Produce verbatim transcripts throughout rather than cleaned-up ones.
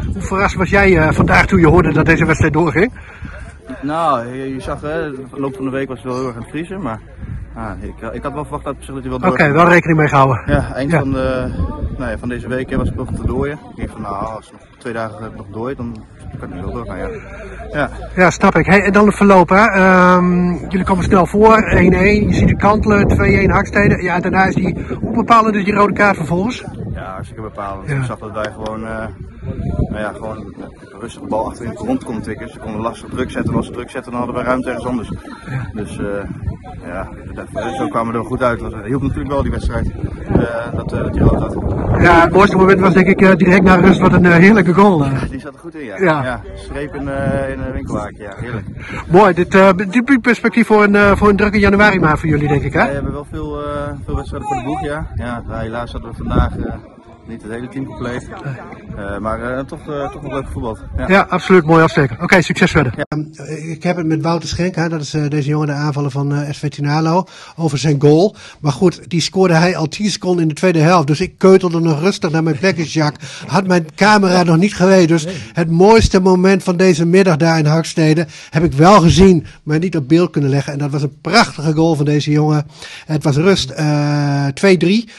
Hoe verrast was jij uh, vandaag toen je hoorde dat deze wedstrijd doorging? Nou, je, je zag, hè, de loop van de week was het wel heel erg aan het vriezen, maar ah, ik, ik had wel verwacht dat hij wel door. Oké, okay, wel rekening mee gehouden. Ja, eind ja. Van, de, nou ja, van deze week was ik nog te dooien. Ik denk van, nou, als het nog twee dagen nog dooit, dan kan het niet wel doorgaan. Ja. Ja. Ja, snap ik. Hey, en dan het verloop, hè. Um, jullie komen snel voor, één-één. Je ziet de kantelen, twee-één Hakstede. Ja, en daarna is die, hoe bepalen dus die rode kaart vervolgens? Ja, hartstikke bepalend. Ja. Ik zag dat wij gewoon, uh, nou ja, gewoon rustig de bal achter in de grond konden tikken. Ze konden lastig druk zetten. En als ze druk zetten, dan hadden we ruimte ergens anders. Ja. Dus uh, ja, zo kwamen we er goed uit. Het hielp natuurlijk wel die wedstrijd, uh, dat, uh, dat die rood had. Ja, het mooiste moment was denk ik uh, direct na rust. Wat een uh, heerlijke goal. Uh. Die zat er goed in, ja. Ja. Ja, streep in, uh, in een winkelhaakje, ja, heerlijk. Mooi, dit uh, biedt perspectief voor een, uh, voor een drukke januari maand voor jullie, denk ik, hè? Ja, we hebben wel veel, uh, veel wedstrijden voor de boek, ja. Ja, nou, helaas hadden we vandaag uh, niet het hele team compleet. Uh, maar uh, toch, uh, toch nog leuk voetbal. Ja. Ja, absoluut, mooi afsteken. Oké, okay, succes verder. Ja. Um, ik heb het met Wouter Schenk, hè, dat is uh, deze jongen de aanvaller van uh, S V Tinalo, over zijn goal. Maar goed, die scoorde hij al tien seconden in de tweede helft. Dus ik keutelde nog rustig naar mijn plekjes, Jacques. Had mijn camera nog niet geweten. Dus het mooiste moment van deze middag daar in Hakstede heb ik wel gezien, maar niet op beeld kunnen leggen. En dat was een prachtige goal van deze jongen. Het was rust uh, twee drie.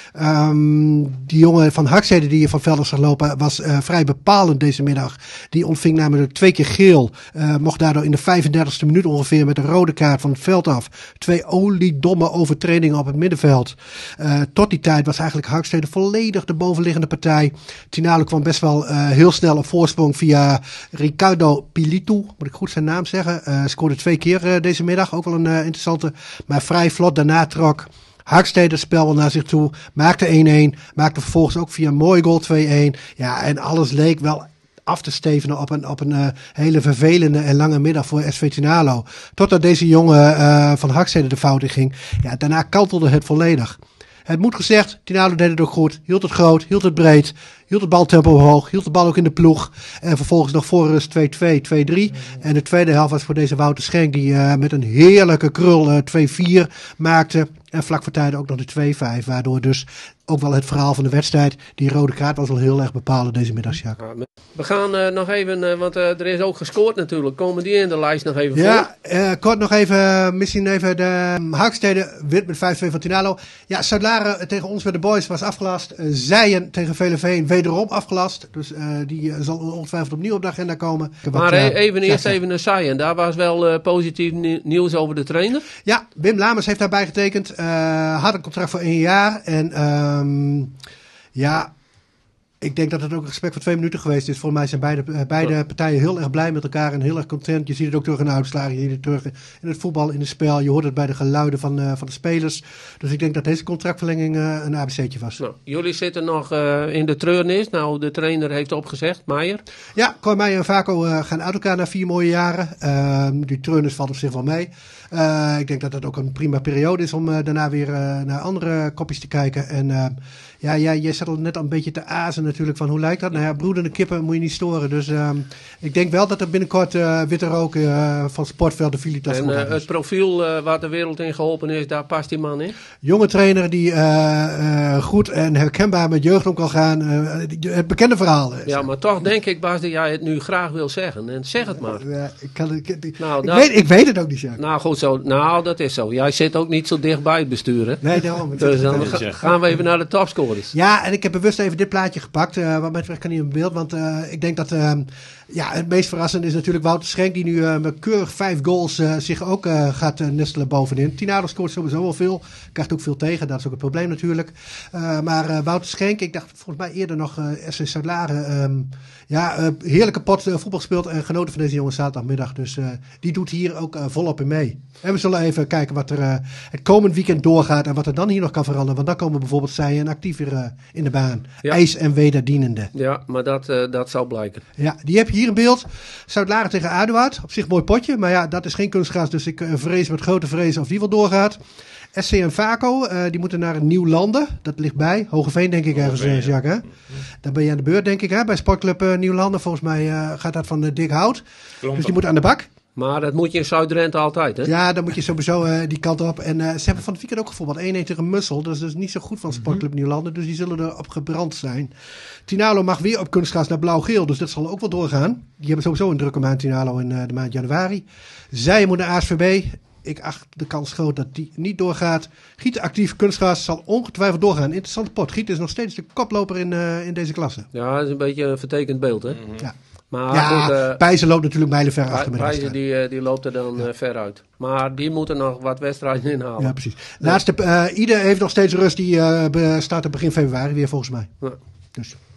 Um, die jongen van Hakstede die je van velden zag lopen was uh, vrij bepalend deze middag. Die ontving namelijk twee keer geel. Uh, mocht daardoor in de vijfendertigste minuut ongeveer met een rode kaart van het veld af. Twee oliedomme overtredingen op het middenveld. Uh, tot die tijd was eigenlijk Hakstede volledig de bovenliggende partij. Tinalo kwam best wel uh, heel snel op voorsprong via Ricardo Pilitu. Moet ik goed zijn naam zeggen. Uh, scoorde twee keer uh, deze middag. Ook wel een uh, interessante. Maar vrij vlot daarna trok Hakstede het spel wel naar zich toe. Maakte één-één. Maakte vervolgens ook via een mooie goal twee-één. Ja, en alles leek wel af te stevenen op een, op een uh, hele vervelende en lange middag voor S V Tinalo. Totdat deze jongen uh, van Hakstede de fout in ging. Ja, daarna kantelde het volledig. Het moet gezegd, Tinalo deed het ook goed. Hield het groot, hield het breed. Hield het baltempo hoog. Hield de bal ook in de ploeg. En vervolgens nog voor rust twee-twee, twee-drie. En de tweede helft was voor deze Wouter Schenk. Die uh, met een heerlijke krul uh, twee-vier maakte. En vlak voor tijd ook nog de twee-vijf. Waardoor dus ook wel het verhaal van de wedstrijd. Die rode kaart was wel heel erg bepalend deze middag, Jacques. We gaan uh, nog even, uh, want uh, er is ook gescoord natuurlijk. Komen die in de lijst nog even ja, voor? Ja, uh, kort nog even, uh, misschien even de um, Hakstede wint met vijf-twee van Tinalo. Ja, Zuid-Laren tegen ons bij de boys was afgelast. Uh, Zijen tegen Veleveen wederom afgelast. Dus uh, die uh, zal ongetwijfeld opnieuw op de agenda komen. Maar wat, uh, even eerst even naar Zijen. Daar was wel uh, positief nieuws over de trainer. Ja, Wim Lamers heeft daarbij getekend. Uh, had een contract voor één jaar. En um, ja, ik denk dat het ook een gesprek van twee minuten geweest is. Volgens mij zijn beide, uh, beide ja. partijen heel erg blij met elkaar en heel erg content. Je ziet het ook terug in de uitslagen, je ziet het terug in het voetbal, in het spel. Je hoort het bij de geluiden van, uh, van de spelers. Dus ik denk dat deze contractverlenging uh, een A B C'tje was. Nou, jullie zitten nog uh, in de treurnis. Nou, de trainer heeft opgezegd, Meijer. Ja, Cor Meijer en Vaco uh, gaan uit elkaar na vier mooie jaren. Uh, die treurnis valt op zich wel mee. Uh, ik denk dat het ook een prima periode is om uh, daarna weer uh, naar andere kopjes te kijken. En uh, ja, ja, jij zat al net al een beetje te azen natuurlijk van hoe lijkt dat? Nou ja, broedende kippen moet je niet storen. Dus uh, ik denk wel dat er binnenkort uh, witte rook uh, van Sportveld de Filitas En uh, het profiel uh, waar de wereld in geholpen is, daar past die man in? Jonge trainer die uh, uh, goed en herkenbaar met jeugd om kan gaan. Uh, het bekende verhaal. Is. Ja, maar toch denk ik, Bas, dat jij het nu graag wil zeggen. En zeg het maar. Ja, ik, kan, ik, ik, nou, ik, dat, weet, ik weet het ook niet, Jacques. Nou goed zo. Nou, dat is zo. Jij zit ook niet zo dicht bij het bestuur, hè? Nee, daarom. Dus dan ga, gaan we even naar de topscorers. Ja, en ik heb bewust even dit plaatje gepakt. Uh, wat mij betreft kan niet in beeld. Want uh, ik denk dat uh, ja, het meest verrassende is natuurlijk Wouter Schenk. Die nu uh, met keurig vijf goals uh, zich ook uh, gaat uh, nestelen bovenin. Tinalo scoort sowieso wel veel. Krijgt ook veel tegen. Dat is ook het probleem natuurlijk. Uh, maar uh, Wouter Schenk, ik dacht volgens mij eerder nog uh, S V Zuid-Laren. Um, ja, uh, heerlijke pot uh, voetbal gespeeld. En genoten van deze jongen zaterdagmiddag. Dus uh, die doet hier ook uh, volop in mee. En we zullen even kijken wat er uh, het komend weekend doorgaat. En wat er dan hier nog kan veranderen. Want dan komen bijvoorbeeld zij en actief weer uh, in de baan. Ja. IJs en wederdienende. Ja, maar dat, uh, dat zal blijken. Ja, die heb je hier in beeld. Zuid-Laren tegen Aduard. Op zich mooi potje. Maar ja, dat is geen kunstgras. Dus ik uh, vrees met grote vrees of die wel doorgaat. S C en Vaco, uh, die moeten naar een nieuw landen. Dat ligt bij. Hogeveen denk ik ergens, uh, Jacques. Hè? Dan ben je aan de beurt denk ik. Hè? Bij Sportclub uh, Nieuwlanden. Volgens mij uh, gaat dat van uh, Dick Hout. Klopt. Dus die moet aan de bak. Maar dat moet je in Zuid-Drenthe altijd, hè? Ja, dan moet je sowieso uh, die kant op. En uh, ze hebben van het weekend ook gevoetbald. één-één tegen Mussel. Dat is dus niet zo goed van Sportclub Nieuwlanden. Dus die zullen erop gebrand zijn. Tinalo mag weer op kunstgras naar blauw-geel. Dus dat zal ook wel doorgaan. Die hebben sowieso een drukke maand Tinalo in uh, de maand januari. Zij moet naar A S V B. Ik acht de kans groot dat die niet doorgaat. Gieten actief kunstgras zal ongetwijfeld doorgaan. Interessante pot. Gieten is nog steeds de koploper in, uh, in deze klasse. Ja, dat is een beetje een vertekend beeld, hè? Mm-hmm. Ja. Maar ja, goed, uh, Pijzen loopt natuurlijk mijlenver achter met de Pijzen die, uh, die loopt er dan ja. uh, ver uit. Maar die moeten nog wat wedstrijden inhalen. Ja, precies. Laatste, uh, Ide heeft nog steeds rust. Die uh, start op begin februari weer volgens mij. Ja. Dus.